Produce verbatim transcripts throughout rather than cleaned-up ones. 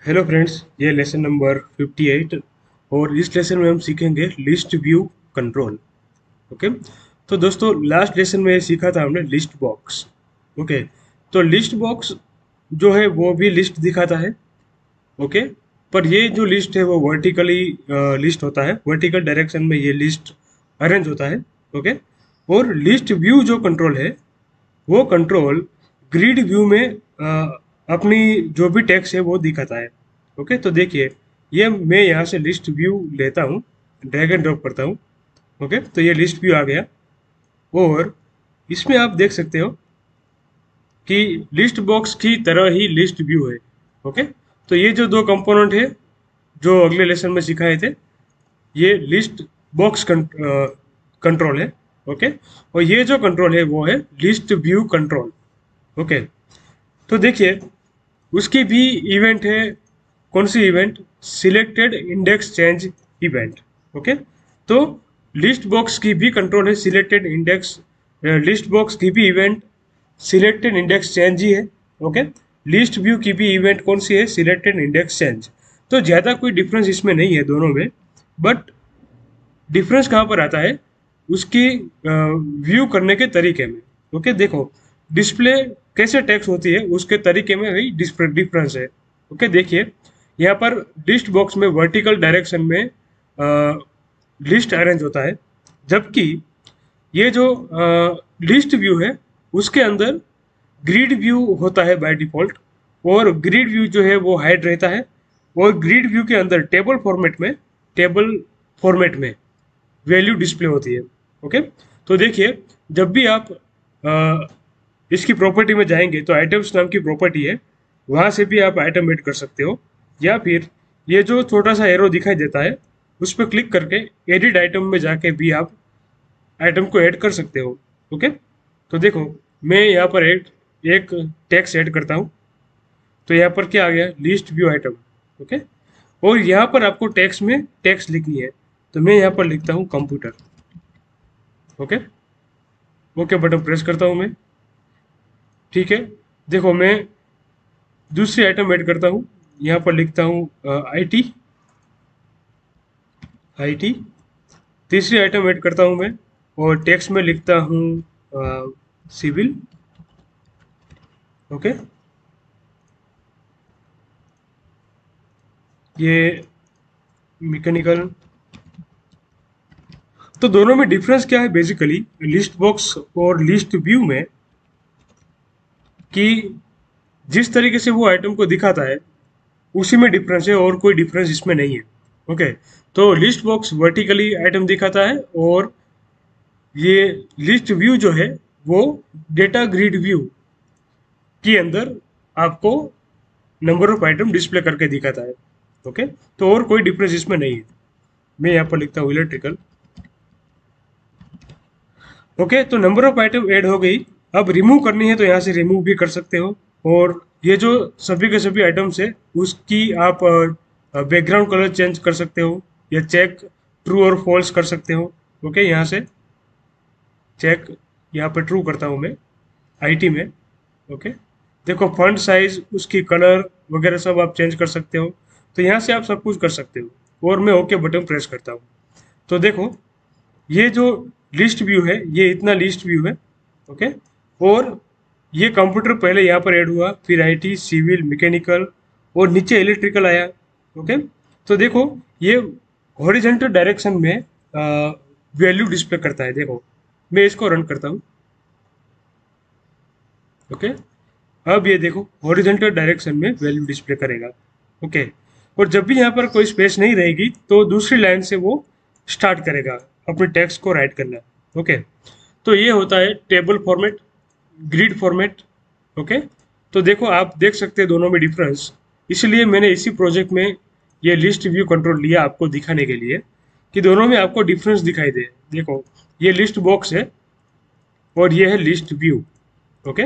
Hello friends, ये lesson number अट्ठावन और इस लेसन में हम सीखेंगे लिस्ट व्यू कंट्रोल। ओके, तो दोस्तों लास्ट लेसन में सीखा था हमने लिस्ट बॉक्स। ओके, तो लिस्ट बॉक्स जो है वो भी लिस्ट दिखाता है। ओके, पर ये जो लिस्ट है वो वर्टिकली लिस्ट होता है, वर्टिकल डायरेक्शन में ये लिस्ट अरेंज होता है। ओके, और लिस्ट व्यू जो कंट्रोल है वो कंट्रोल ग्रिड व्यू में अ, अपनी जो भी टेक्स्ट है वो दिखाता है। ओके, तो देखिए ये मैं यहाँ से लिस्ट व्यू लेता हूँ, ड्रैग एंड ड्रॉप करता हूँ। ओके, तो ये लिस्ट व्यू आ गया और इसमें आप देख सकते हो कि लिस्ट बॉक्स की तरह ही लिस्ट व्यू है। ओके, तो ये जो दो कंपोनेंट है जो अगले लेसन में सिखाए थे, ये लिस्ट बॉक्स कंट्रोल है। ओके, और ये जो कंट्रोल है वो है लिस्ट व्यू कंट्रोल। ओके, तो देखिए उसकी भी इवेंट है। कौन सी event? Selected index change event. Okay, तो लिस्ट बॉक्स की भी कंट्रोल है सिलेक्टेड इंडेक्स, लिस्ट बॉक्स की भी इवेंट सिलेक्टेड इंडेक्स चेंज ही है। ओके, लिस्ट व्यू की भी इवेंट कौन सी है? Selected index change. तो ज़्यादा कोई डिफरेंस इसमें नहीं है दोनों में, बट डिफरेंस कहाँ पर आता है? उसकी व्यू करने के तरीके में। ओके, देखो डिस्प्ले कैसे टेक्स्ट होती है उसके तरीके में ही डिफरेंस है। ओके, देखिए यहाँ पर लिस्ट बॉक्स में वर्टिकल डायरेक्शन में लिस्ट अरेंज होता है, जबकि ये जो लिस्ट व्यू है उसके अंदर ग्रिड व्यू होता है बाय डिफॉल्ट, और ग्रिड व्यू जो है वो हाइड रहता है, और ग्रिड व्यू के अंदर टेबल फॉर्मेट में टेबल फॉर्मेट में वैल्यू डिस्प्ले होती है। ओके, तो देखिए जब भी आप आ, इसकी प्रॉपर्टी में जाएंगे तो आइटम्स नाम की प्रॉपर्टी है, वहाँ से भी आप आइटम ऐड कर सकते हो, या फिर ये जो छोटा सा एरो दिखाई देता है उस पर क्लिक करके एडिट आइटम में जाके भी आप आइटम को ऐड कर सकते हो। ओके, तो देखो मैं यहाँ पर एक एक टेक्स्ट ऐड करता हूँ, तो यहाँ पर क्या आ गया? List view item. ओके, और यहाँ पर आपको टेक्स्ट में टेक्स्ट लिखनी है, तो मैं यहाँ पर लिखता हूँ computer. Okay, okay button press करता हूँ मैं। ठीक है, देखो मैं दूसरी आइटम ऐड करता हूँ, यहाँ पर लिखता हूँ आई टी आई टी। तीसरी आइटम ऐड करता हूँ मैं और टेक्स्ट में लिखता हूँ सिविल। ओके, ये मैकेनिकल। तो दोनों में डिफरेंस क्या है बेसिकली लिस्ट बॉक्स और लिस्ट व्यू में, कि जिस तरीके से वो आइटम को दिखाता है उसी में डिफरेंस है, और कोई डिफरेंस इसमें नहीं है। ओके, तो लिस्ट बॉक्स वर्टिकली आइटम दिखाता है, और ये लिस्ट व्यू जो है वो डेटा ग्रिड व्यू के अंदर आपको नंबर ऑफ आइटम डिस्प्ले करके दिखाता है। ओके, तो और कोई डिफरेंस इसमें नहीं है। मैं यहाँ पर लिखता हूँ इलेक्ट्रिकल। ओके, तो नंबर ऑफ आइटम ऐड हो गई। अब रिमूव करनी है तो यहाँ से रिमूव भी कर सकते हो, और ये जो सभी के सभी आइटम्स है उसकी आप बैकग्राउंड कलर चेंज कर सकते हो, या चेक ट्रू और फॉल्स कर सकते हो। ओके, यहाँ से चेक यहाँ पर ट्रू करता हूँ मैं आईटी में। ओके, देखो फॉन्ट साइज, उसकी कलर वगैरह सब आप चेंज कर सकते हो, तो यहाँ से आप सब कुछ कर सकते हो, और मैं ओके बटन प्रेस करता हूँ। तो देखो ये जो लिस्ट व्यू है ये इतना लिस्ट व्यू है। ओके, और ये कंप्यूटर पहले यहाँ पर ऐड हुआ, फिर आईटी, सिविल, मैकेनिकल, और नीचे इलेक्ट्रिकल आया। ओके, तो देखो ये हॉरिजॉन्टल डायरेक्शन में वैल्यू डिस्प्ले करता है। देखो मैं इसको रन करता हूँ। ओके, अब ये देखो हॉरिजॉन्टल डायरेक्शन में वैल्यू डिस्प्ले करेगा। ओके, और जब भी यहाँ पर कोई स्पेस नहीं रहेगी तो दूसरी लाइन से वो स्टार्ट करेगा अपने टेक्स्ट को राइट करना। ओके, तो ये होता है table format, grid format. Okay, तो देखो आप देख सकते हैं दोनों में डिफरेंस, इसलिए मैंने इसी प्रोजेक्ट में ये लिस्ट व्यू कंट्रोल लिया आपको दिखाने के लिए कि दोनों में आपको डिफरेंस दिखाई दे। देखो ये लिस्ट बॉक्स है और ये है लिस्ट व्यू। ओके,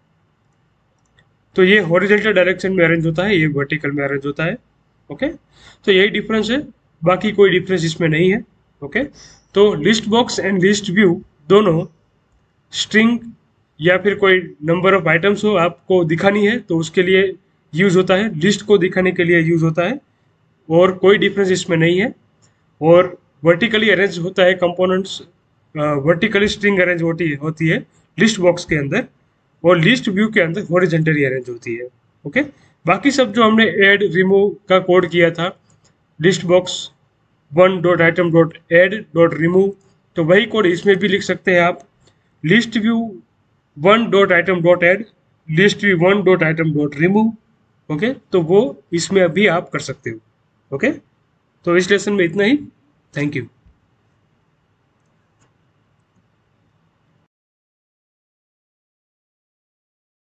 तो ये हॉरिजॉन्टल डायरेक्शन में अरेंज होता है, ये वर्टिकल में अरेंज होता है। ओके, तो यही डिफरेंस है, बाकी कोई डिफरेंस इसमें नहीं है। ओके, तो list box and list view दोनों स्ट्रिंग या फिर कोई नंबर ऑफ आइटम्स हो आपको दिखानी है तो उसके लिए यूज़ होता है, लिस्ट को दिखाने के लिए यूज़ होता है, और कोई डिफरेंस इसमें नहीं है। और वर्टिकली अरेंज होता है कंपोनेंट्स, वर्टिकली स्ट्रिंग अरेंज होती है होती है लिस्ट बॉक्स के अंदर, और लिस्ट व्यू के अंदर हॉरिजॉन्टली अरेंज होती है। ओके, बाकी सब जो हमने ऐड रिमूव का कोड किया था, list box one dot item dot add dot remove, तो वही कोड इसमें भी लिख सकते हैं आप। List view one dot item dot add, list view one dot item dot remove. Okay, तो वो इसमें अभी आप कर सकते हो। ओके, तो इस लेसन में इतना ही। Thank you.